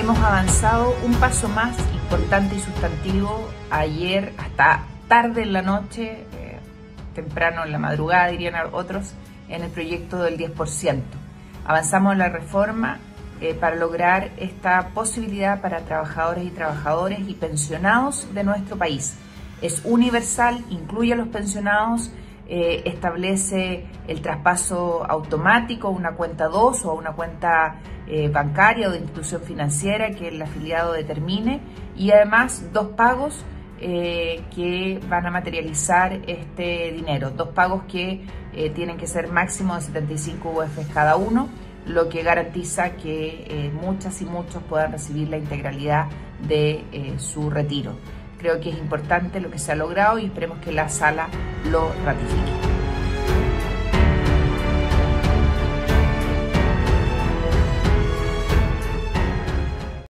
hemos avanzado un paso más importante y sustantivo ayer hasta tarde en la noche, temprano en la madrugada dirían otros, en el proyecto del 10%. Avanzamos en la reforma para lograr esta posibilidad para trabajadores y pensionados de nuestro país. Es universal, incluye a los pensionados, establece el traspaso automático a una cuenta 2 o a una cuenta bancaria o de institución financiera que el afiliado determine, y además 2 pagos que van a materializar este dinero, 2 pagos que tienen que ser máximo de 75 UF cada uno, lo que garantiza que muchas y muchos puedan recibir la integralidad de su retiro. Creo que es importante lo que se ha logrado y esperemos que la sala lo ratifique.